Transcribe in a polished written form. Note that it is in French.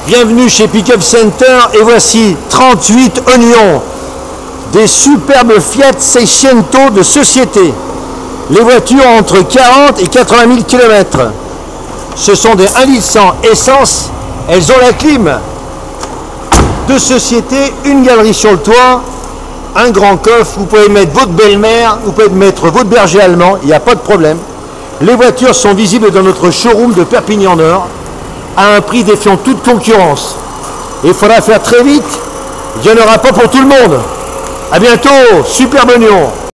Bienvenue chez Pick-up Center et voici 38 oignons, des superbes Fiat 600 de société. Les voitures ont entre 40 et 80 000 km. Ce sont des 1,1 litre essence, elles ont la clim. De société, une galerie sur le toit, un grand coffre, vous pouvez mettre votre belle-mère, vous pouvez mettre votre berger allemand, il n'y a pas de problème. Les voitures sont visibles dans notre showroom de Perpignan Nord, à un prix défiant toute concurrence. Et il faudra faire très vite, il n'y en aura pas pour tout le monde. A bientôt, super oignon.